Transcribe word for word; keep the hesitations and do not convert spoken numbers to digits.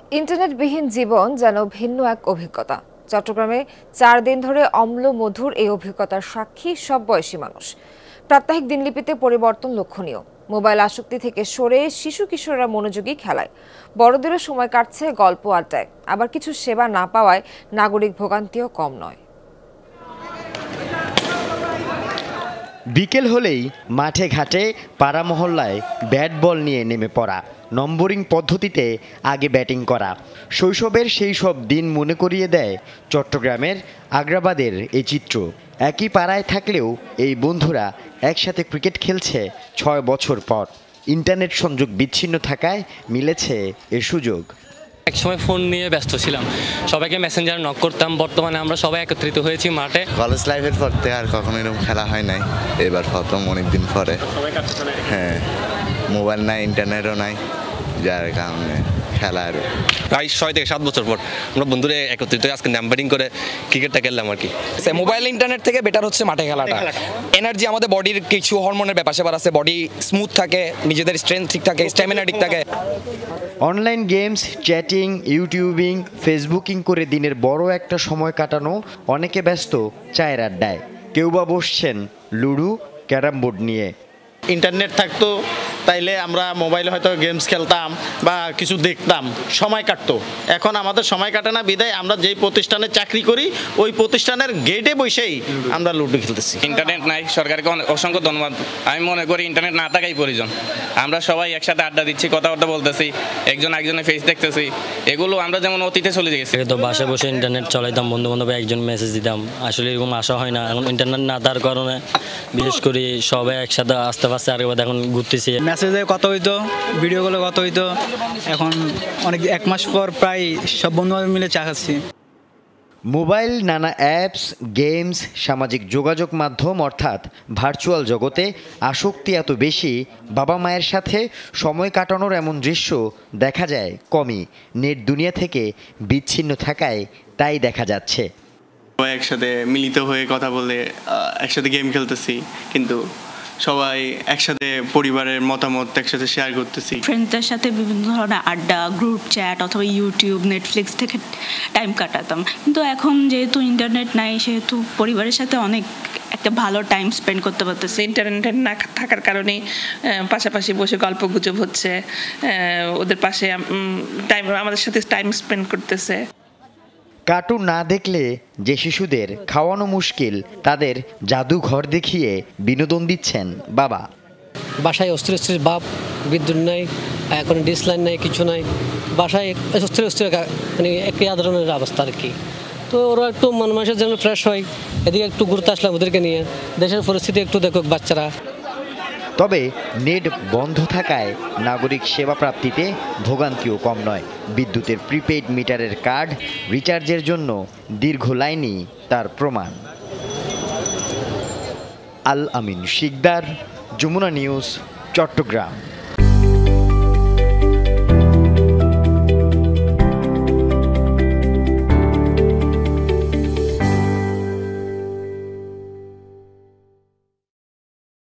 ইন্টারনেটবিহীন জীবন যেন ভিন্ন এক অভিজ্ঞতা। চট্টগ্রামে চার দিন ধরে অম্ল মধুর এই অভিজ্ঞতার সাক্ষী সব বয়সী মানুষ। প্রাত্যহিক দিনলিপিতে পরিবর্তন লক্ষণীয়। মোবাইল আসক্তি থেকে সরে শিশু কিশোররা মনোযোগী খেলায়, বড়দেরও সময় কাটছে গল্প আড্ডায়। আবার কিছু সেবা না পাওয়ায় নাগরিক ভোগান্তিও কম নয়। বিকেল হলেই মাঠে ঘাটে পাড়া মহল্লায় ব্যাট বল নিয়ে নেমে পড়া, নম্বরিং পদ্ধতিতে আগে ব্যাটিং করা শৈশবের সেই সব দিন মনে করিয়ে দেয় চট্টগ্রামের আগ্রাবাদের এই চিত্র। একই পাড়ায় থাকলেও এই বন্ধুরা একসাথে ক্রিকেট খেলছে ছয় বছর পর। ইন্টারনেট সংযোগ বিচ্ছিন্ন থাকায় মিলেছে এ সুযোগ। এক সময় ফোন নিয়ে ব্যস্ত ছিলাম, সবাইকে মেসেঞ্জার নক করতাম। বর্তমানে আমরা সবাই একত্রিত হয়েছি মাঠে। কলেজ লাইফের পর থেকে আর কখনো এরকম খেলা হয় নাই, এবার প্রথম অনেকদিন পরে। হ্যাঁ, মোবাইল নাই, ইন্টারনেটও নাই, যার কারণে খেলার প্রায় ছয় থেকে সাত বছর পর আমরা বন্ধুরা একত্রিত আজকে নাম্বারিং করে ক্রিকেটটা খেললাম আর কি। মোবাইল ইন্টারনেট থেকে বেটার হচ্ছে মাঠে খেলাটা। এনার্জি আমাদের বডির কিছু হরমোনের ব্যাপার স্যাপার আছে, বডি স্মুথ থাকে, নিজেদের স্ট্রেংথ ঠিক থাকে, স্ট্যামিনা ঠিক থাকে। Online games, chatting, YouTubing, Facebooking করে দিনের বড় একটা সময় কাটানো অনেকে ব্যস্ত চায়ের আড্ডায়। কেউ বা বসছেন লুডো, ক্যারাম বোর্ড নিয়ে। ইন্টারনেট থাকতো তাইলে আমরা মোবাইলে হয়তো গেমস খেলতাম বা কিছু দেখতাম, সময় কাটতো। এখন আমাদের সময় কাটে না বিদায় আমরা যেই প্রতিষ্ঠানে চাকরি করি ওই প্রতিষ্ঠানের গেটে বসেই আমরা লুডো খেলতেছি। ইন্টারনেট নাই, সরকারকে অসংখ্য ধন্যবাদ। আমি মনে করি ইন্টারনেট না থাকাই প্রয়োজন। আমরা সবাই একসাথে আড্ডা দিচ্ছি, কথাবার্তা বলতেছি, একজন একজনের ফেস দেখতেছি। এগুলো আমরা যেমন অতীতে চলে গেছি। তো বাসায় বসে ইন্টারনেট চালাইতাম, বন্ধু বান্ধব একজন মেসেজ দিতাম। আসলে এরকম আসা হয় না এখন, ইন্টারনেট না থাকার কারণে। বিশেষ করে সবাই একসাথে আসতে পারছে, আর এখন ঘুরতেছি। মেসেজে কথা হইতো, ভিডিও কলে কথা হইতো, এখন অনেক এক মাস পর প্রায় সব বন্ধু বান্ধব মিলে চা খাচ্ছি। মোবাইল, নানা অ্যাপস, গেমস, সামাজিক যোগাযোগ মাধ্যম অর্থাৎ ভার্চুয়াল জগতে আসক্তি এত বেশি, বাবা মায়ের সাথে সময় কাটানোর এমন দৃশ্য দেখা যায় কমই। নেট দুনিয়া থেকে বিচ্ছিন্ন থাকায় তাই দেখা যাচ্ছে। সবাই একসাথে মিলিত হয়ে কথা বলে একসাথে গেম খেলতেছি, কিন্তু সবাই একসাথে পরিবারের মতামত একসাথে শেয়ার করতেছি। ফ্রেন্ডসদের সাথে বিভিন্ন ধরনের আড্ডা, গ্রুপ চ্যাট অথবা ইউটিউব, নেটফ্লিক্স থেকে টাইম কাটাতাম। কিন্তু এখন যেহেতু ইন্টারনেট নাই, সেহেতু পরিবারের সাথে অনেক একটা ভালো টাইম স্পেন্ড করতে পারতেছে। ইন্টারনেট না থাকার কারণে পাশাপাশি বসে গল্প গুজব হচ্ছে, ওদের পাশে টাইম আমাদের সাথে টাইম স্পেন্ড করতেছে। কার্টুন না দেখলে যে শিশুদের খাওয়ানো মুশকিল, তাদের জাদুঘর দেখিয়ে বিনোদন দিচ্ছেন বাবা। বাসায় অস্থির অস্থির বাপ, বিদ্যুৎ নাই, এখন ডিস লাইন নাই, কিছু নাই, বাসায় অস্থির অস্থির মানে একই ধরনের অবস্থা আর কি। তো ওরা একটু মন মানসিক যেন ফ্রেশ হয়, এদিকে একটু ঘুরতে আসলাম ওদেরকে নিয়ে। দেশের পরিস্থিতি একটু দেখুক বাচ্চারা। তবে নেট বন্ধ থাকায় নাগরিক সেবা প্রাপ্তিতে ভোগান্তিও কম নয়। বিদ্যুতের প্রিপেইড মিটারের কার্ড রিচার্জের জন্য দীর্ঘ লাইনই তার প্রমাণ। আল আমিন শিকদার, যমুনা নিউজ, চট্টগ্রাম।